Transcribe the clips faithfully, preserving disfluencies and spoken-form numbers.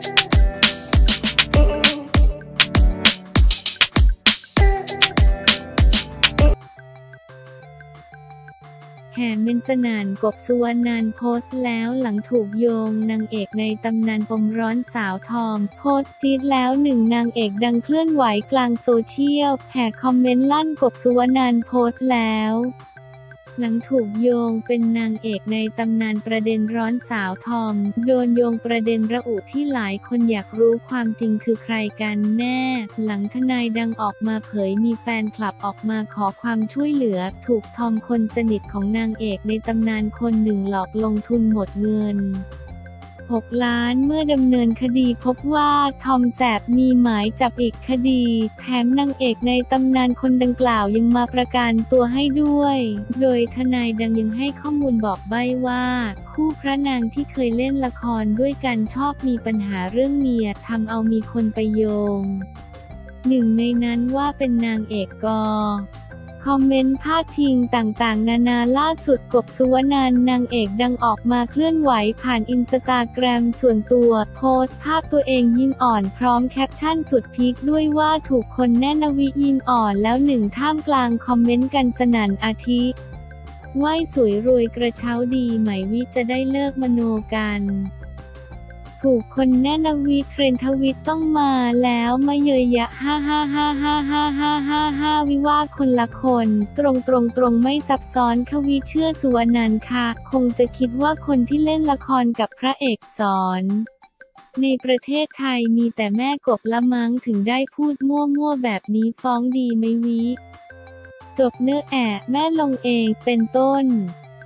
แห่เมนสนั่นกบสุวรรณันท์โพสต์แล้วหลังถูกโยงนางเอกในตำนานปมร้อนสาวทอมโพสต์จี๊ดแล้วหนึ่งนางเอกดังเคลื่อนไหวกลางโซเชียลแห่คอมเมนต์ลั่นกบสุวรรณันท์โพสต์แล้วหลังถูกโยงเป็นนางเอกในตำนานประเด็นร้อนสาวทอมโดนโยงประเด็นระอุที่หลายคนอยากรู้ความจริงคือใครกันแน่หลังทนายดังออกมาเผยมีแฟนคลับออกมาขอความช่วยเหลือถูกทอมคนสนิทของนางเอกในตำนานคนหนึ่งหลอกลงทุนหมดเงินหกล้านเมื่อดำเนินคดีพบว่าทอมแสบมีหมายจับอีกคดีแถมนางเอกในตำนานคนดังกล่าวยังมาประกันตัวให้ด้วยโดยทนายดังยังให้ข้อมูลบอกใบ้ว่าคู่พระนางที่เคยเล่นละครด้วยกันชอบมีปัญหาเรื่องเมียทำเอามีคนไปโยงหนึ่งในนั้นว่าเป็นนางเอกกอคอมเมนต์พาดพิงต่างๆนานาล่าสุดกบสุวรรณันท์นางเอกดังออกมาเคลื่อนไหวผ่านอินสตาแกรมส่วนตัวโพสต์ภาพตัวเองยิ้มอ่อนพร้อมแคปชั่นสุดพีคด้วยว่าถูกคนแน่นวิยิ้มอ่อนแล้วหนึ่งท่ามกลางคอมเมนต์กันสนั่นอาทิไหว้สวยรวยกระเช้าดีไหมวิจะได้เลิกมโนกันถูกคนแน่นวิเทรนทวิตต้องมาแล้วมาเยยยะฮ่าฮ่าฮ่าฮ่าฮ่าฮ่าฮ่าฮ่าวิว่าคนละคนตรงตรงตรงไม่ซับซ้อนควิเชื่อสุวรรณันท์ค่ะคงจะคิดว่าคนที่เล่นละครกับพระเอกสอนในประเทศไทยมีแต่แม่กบละมั้งถึงได้พูดมั่วๆแบบนี้ฟ้องดีไหมวิจบเนื้อแอะแม่ลงเองเป็นต้น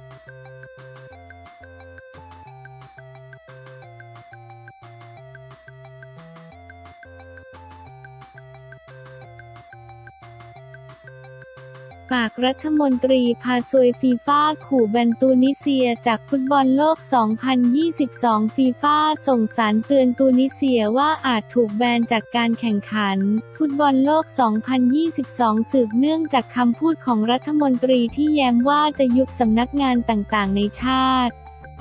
ฝากรัฐมนตรีพาซวยฟีฟ่าขู่แบนตูนิเซียจากฟุตบอลโลก สองพันยี่สิบสอง ฟีฟ่าส่งสารเตือนตูนิเซียว่าอาจถูกแบนจากการแข่งขันฟุตบอลโลก สองพันยี่สิบสอง สืบเนื่องจากคำพูดของรัฐมนตรีที่แย้มว่าจะยุบสำนักงานต่างๆในชาติ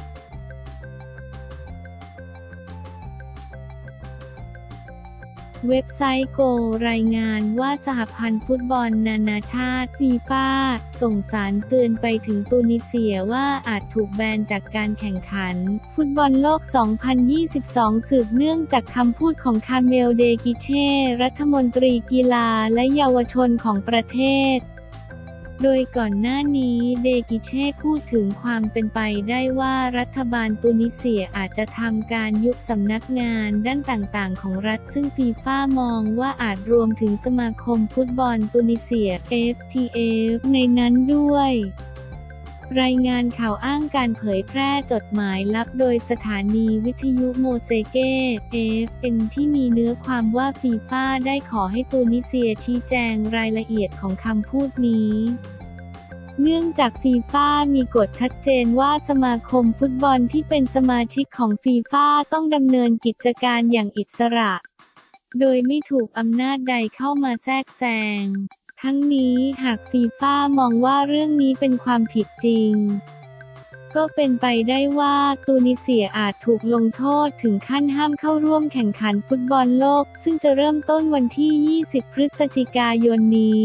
เว็บไซต์โกรายงานว่าสหพันธ์ฟุตบอลนานาชาติฟีฟ่าส่งสารเตือนไปถึงตูนิเซียว่าอาจถูกแบนจากการแข่งขันฟุตบอลโลก สองพันยี่สิบสอง สืบเนื่องจากคำพูดของคาเมลเดกิเช่รัฐมนตรีกีฬาและเยาวชนของประเทศโดยก่อนหน้านี้เดกิเช่พูดถึงความเป็นไปได้ว่ารัฐบาลตูนิเซียอาจจะทำการยุบสำนักงานด้านต่างๆของรัฐซึ่งฟีฟ่ามองว่าอาจรวมถึงสมาคมฟุตบอลตูนิเซีย เอฟ ที เอฟ ในนั้นด้วยรายงานข่าวอ้างการเผยแพร่จดหมายลับโดยสถานีวิทยุโมเซเก้ เอฟ เอ็ม ที่มีเนื้อความว่าฟีฟ่าได้ขอให้ตูนิเซียชี้แจงรายละเอียดของคำพูดนี้เนื่องจากฟีฟ่ามีกฎชัดเจนว่าสมาคมฟุตบอลที่เป็นสมาชิกของฟีฟ่าต้องดำเนินกิจการอย่างอิสระโดยไม่ถูกอำนาจใดเข้ามาแทรกแซงทั้งนี้หากฟีฟ่ามองว่าเรื่องนี้เป็นความผิดจริงก็เป็นไปได้ว่าตูนิเซียอาจถูกลงโทษถึงขั้นห้ามเข้าร่วมแข่งขันฟุตบอลโลกซึ่งจะเริ่มต้นวันที่ ยี่สิบ พฤศจิกายนนี้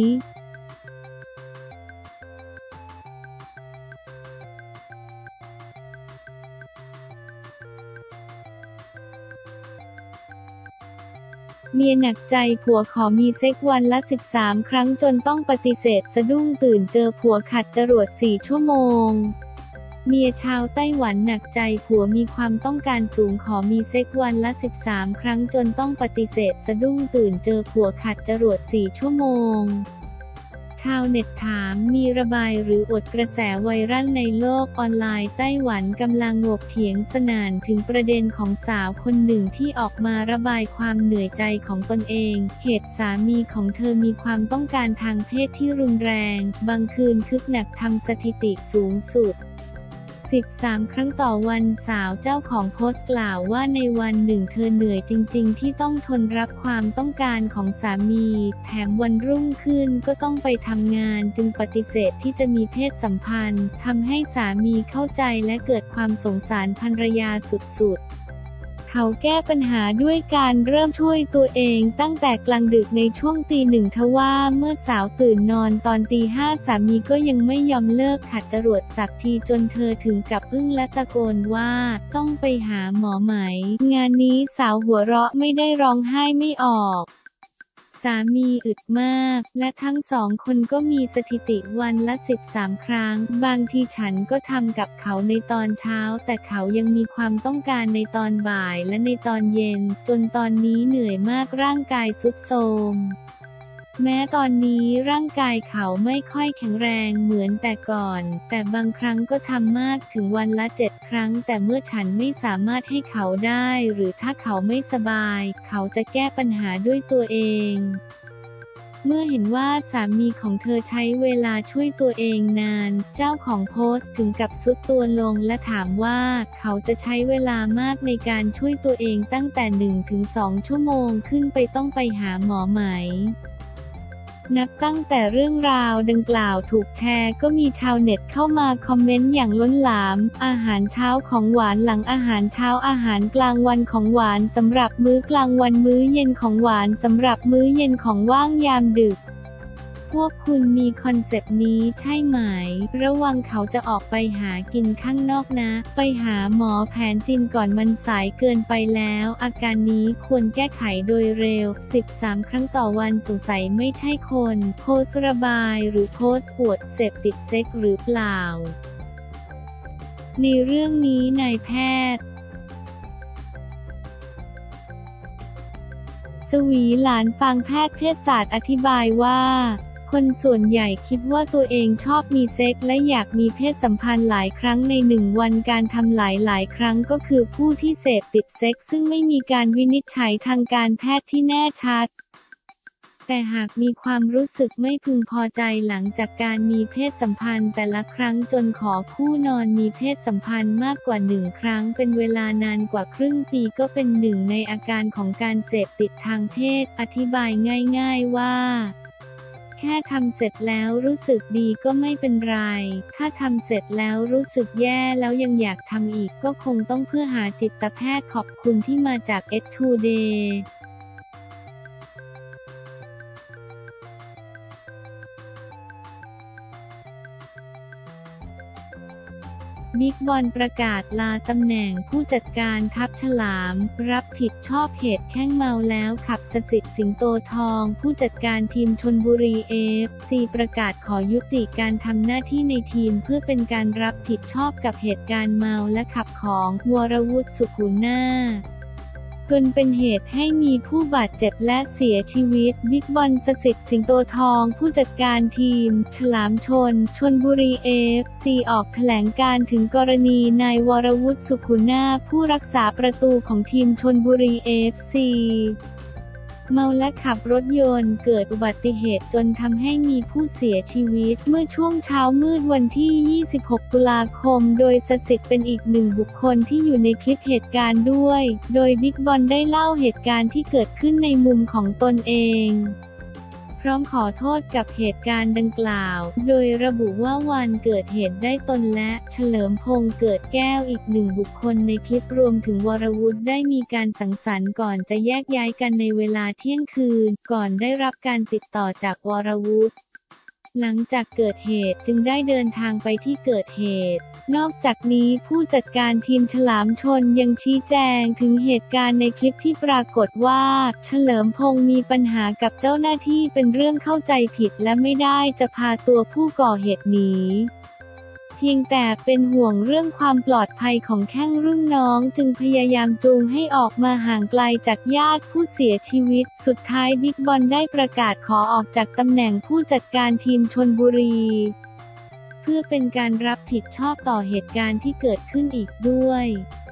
เมียหนักใจผัวขอมีเซ็กวันละสิบสามครั้งจนต้องปฏิเสธสะดุ้งตื่นเจอผัวขัดจรวดสี่ชั่วโมงเมียชาวไต้หวันหนักใจผัวมีความต้องการสูงขอมีเซ็กวันละสิบสามครั้งจนต้องปฏิเสธสะดุ้งตื่นเจอผัวขัดจรวดสี่ชั่วโมงชาวเน็ตถามมีระบายหรืออดกระแสไวรัลในโลกออนไลน์ไต้หวันกำลังงกเถียงสนั่นถึงประเด็นของสาวคนหนึ่งที่ออกมาระบายความเหนื่อยใจของตนเองเหตุสามีของเธอมีความต้องการทางเพศที่รุนแรงบางคืนคึกหนักทำสถิติสูงสุดสิบสามครั้งต่อวันสาวเจ้าของโพสต์กล่าวว่าในวันหนึ่งเธอเหนื่อยจริงๆที่ต้องทนรับความต้องการของสามีแถมวันรุ่งขึ้นก็ต้องไปทำงานจึงปฏิเสธที่จะมีเพศสัมพันธ์ทำให้สามีเข้าใจและเกิดความสงสารภรรยาสุดๆเขาแก้ปัญหาด้วยการเริ่มช่วยตัวเองตั้งแต่กลางดึกในช่วงตีหนึ่งทว่าเมื่อสาวตื่นนอนตอนตีห้าสามีก็ยังไม่ยอมเลิกขัดจรวดสักทีจนเธอถึงกับอึ้งและตะโกนว่าต้องไปหาหมอไหมงานนี้สาวหัวเราะไม่ได้ร้องไห้ไม่ออกสามีอึดมากและทั้งสองคนก็มีสถิติวันละสิบสามครั้งบางทีฉันก็ทำกับเขาในตอนเช้าแต่เขายังมีความต้องการในตอนบ่ายและในตอนเย็นจนตอนนี้เหนื่อยมากร่างกายทรุดโทรมแม้ตอนนี้ร่างกายเขาไม่ค่อยแข็งแรงเหมือนแต่ก่อนแต่บางครั้งก็ทำมากถึงวันละเจ็ดครั้งแต่เมื่อฉันไม่สามารถให้เขาได้หรือถ้าเขาไม่สบายเขาจะแก้ปัญหาด้วยตัวเองเมื่อเห็นว่าสามีของเธอใช้เวลาช่วยตัวเองนานเจ้าของโพสต์ถึงกับทรุดตัวลงและถามว่าเขาจะใช้เวลามากในการช่วยตัวเองตั้งแต่ หนึ่งถึงสอง ชั่วโมงขึ้นไปต้องไปหาหมอไหมนับตั้งแต่เรื่องราวดังกล่าวถูกแชร์ก็มีชาวเน็ตเข้ามาคอมเมนต์อย่างล้นหลามอาหารเช้าของหวานหลังอาหารเช้าอาหารกลางวันของหวานสำหรับมื้อกลางวันมื้อเย็นของหวานสำหรับมื้อเย็นของว่างยามดึกพวกคุณมีคอนเซปต์นี้ใช่ไหมระวังเขาจะออกไปหากินข้างนอกนะไปหาหมอแผนจีนก่อนมันสายเกินไปแล้วอาการนี้ควรแก้ไขโดยเร็วสิบสามครั้งต่อวันสงสัยไม่ใช่คนโพสต์ระบายหรือโพสต์ปวดเสพติดเซ็กหรือเปล่าในเรื่องนี้นายแพทย์สวีหลานฟางแพทย์เภสัชอธิบายว่าคนส่วนใหญ่คิดว่าตัวเองชอบมีเซ็กและอยากมีเพศสัมพันธ์หลายครั้งในหนึ่งวันการทำหลายๆครั้งก็คือผู้ที่เสพติดเซ็กซึ่งไม่มีการวินิจฉัยทางการแพทย์ที่แน่ชัดแต่หากมีความรู้สึกไม่พึงพอใจหลังจากการมีเพศสัมพันธ์แต่ละครั้งจนขอคู่นอนมีเพศสัมพันธ์มากกว่าหนึ่งครั้งเป็นเวลานานกว่าครึ่งปีก็เป็นหนึ่งในอาการของการเสพติดทางเพศอธิบายง่ายๆว่าแค่ทำเสร็จแล้วรู้สึกดีก็ไม่เป็นไรถ้าทำเสร็จแล้วรู้สึกแย่แล้วยังอยากทำอีกก็คงต้องเพื่อหาจิตแพทย์ขอบคุณที่มาจาก เอส ทู เดย์ บิ๊กบอลประกาศลาตำแหน่งผู้จัดการทัพฉลามรับผิดชอบเหตุแข้งเมาแล้วขับสสิทธิ์สิงโตทองผู้จัดการทีมชลบุรี เอฟ ซี ประกาศขอยุติการทำหน้าที่ในทีมเพื่อเป็นการรับผิดชอบกับเหตุการณ์เมาและขับของวรวุฒิ สุขุนาจนเป็นเหตุให้มีผู้บาดเจ็บและเสียชีวิตบิ๊กบอลสสิทธิ์สิงโตทองผู้จัดการทีมฉลามชลชลบุรี เอฟ ซี ออกแถลงการถึงกรณีนายวรวุฒิ สุขุนาผู้รักษาประตูของทีมชลบุรี เอฟ ซีเมาและขับรถยนต์เกิดอุบัติเหตุจนทำให้มีผู้เสียชีวิตเมื่อช่วงเช้ามืดวันที่ ยี่สิบหก ตุลาคมโดยสสิทธิ์เป็นอีกหนึ่งบุคคลที่อยู่ในคลิปเหตุการณ์ด้วยโดยบิ๊กบอลได้เล่าเหตุการณ์ที่เกิดขึ้นในมุมของตนเองพร้อมขอโทษกับเหตุการณ์ดังกล่าวโดยระบุว่าวันเกิดเหตุได้ตนและเฉลิมพงษ์เกิดแก้วอีกหนึ่งบุคคลในคลิปรวมถึงวรวุฒิได้มีการสังสรรค์ก่อนจะแยกย้ายกันในเวลาเที่ยงคืนก่อนได้รับการติดต่อจากวรวุฒิหลังจากเกิดเหตุจึงได้เดินทางไปที่เกิดเหตุนอกจากนี้ผู้จัดการทีมฉลามชลยังชี้แจงถึงเหตุการณ์ในคลิปที่ปรากฏว่าเฉลิมพงษ์มีปัญหากับเจ้าหน้าที่เป็นเรื่องเข้าใจผิดและไม่ได้จะพาตัวผู้ก่อเหตุหนีเพียงแต่เป็นห่วงเรื่องความปลอดภัยของแข้งรุ่นน้องจึงพยายามจูงให้ออกมาห่างไกลจากญาติผู้เสียชีวิตสุดท้ายบิ๊กบอลได้ประกาศขอออกจากตำแหน่งผู้จัดการทีมชลบุรีเพื่อเป็นการรับผิดชอบต่อเหตุการณ์ที่เกิดขึ้นอีกด้วย